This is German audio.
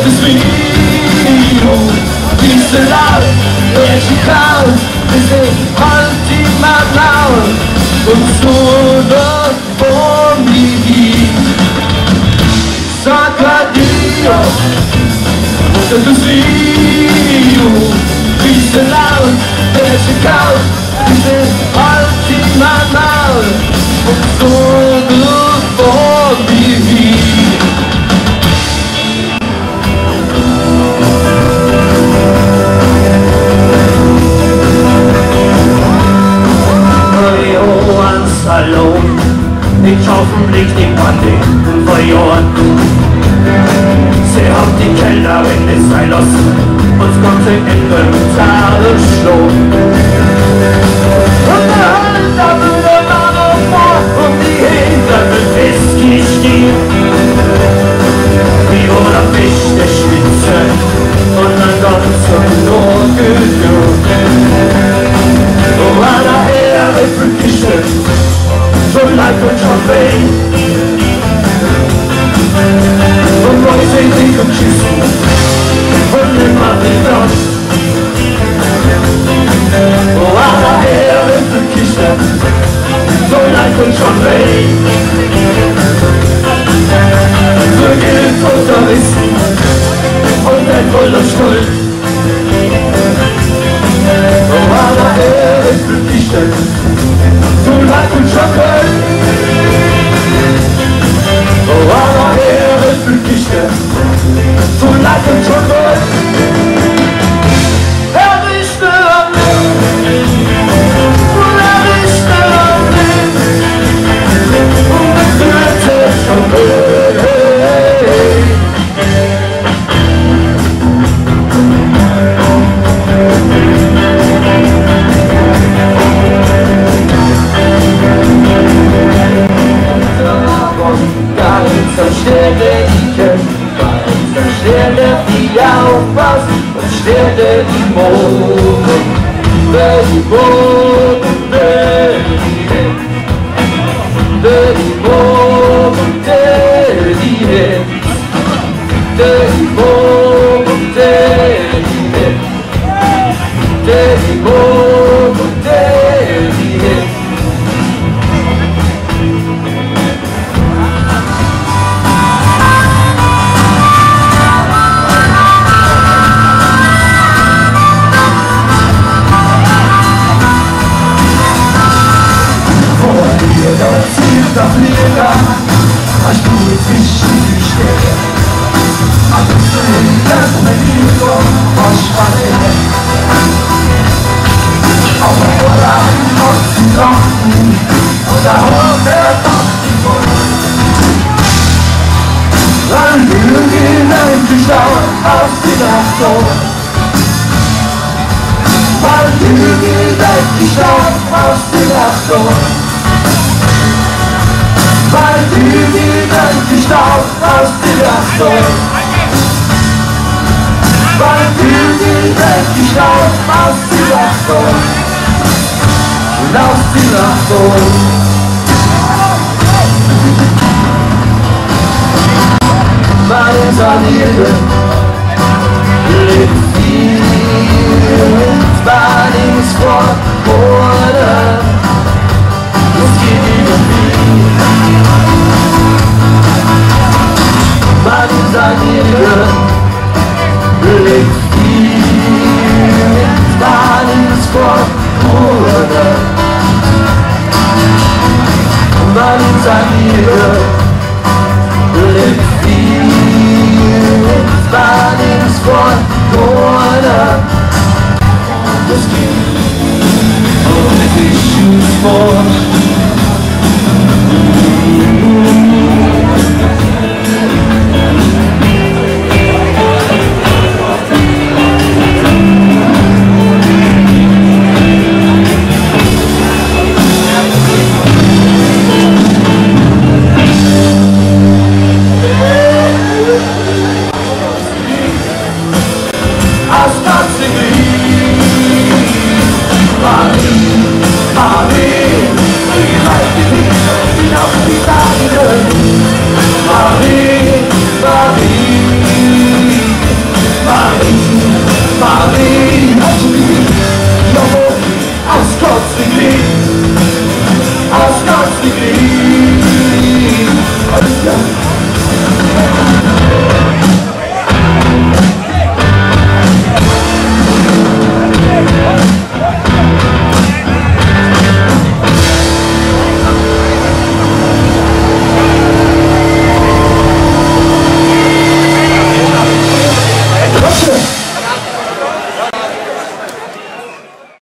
desvio, viste lá, vertical, desde última nau, consuelo por mi sacadio, te desvio, viste lá, vertical, desde última nau, consuelo por mi Salon, ich hoffentlich die Pandemie verloren. Sie hat die Kellnerin nicht sein lassen, uns konnte in den Tage schlagen. Und der Halter würde man noch vor und die Hinter mit Whisky stehen. Wie oder Fisch der Spitze und ein ganzer Nordgeduld. Oh, einer Herr ist verkistet, so life and champagne. Und Leute in und schießen und immer wieder. Oh, einer Herr ist verkistet, so life and champagne. Für Geld und Wissen und ein voller Schuld. Oh, einer Herr ist verkistet, so life and champagne. Oh, einer Herr ist verkistet, so life and champagne. Erwischte am Leben, und erwischte am Leben, und gefühlte Champagne. Stelle die aufpasst und stelle die Boden, die Boden, die Boden, die Hände, die Boden, die Hände, die Boden, die Hände. Das Leder, was du jetzt nicht stehst. Aber du kannst mir nicht so was schwachen. Aber oder aus den Lachen oder aus der Tasten. Dann gehen ein Stau aus die Nacht. Dann gehen ein Stau aus die Nacht. Weil du die Welt Staub aus der Achtung. Weil du die Welt Staub aus der Achtung. Und aus der Achtung. Meine Saniere lebt hier und war nichts vor Borde. Es geht über mich. Meine Saniere lebt hier und war nichts vor Borde. Meine Saniere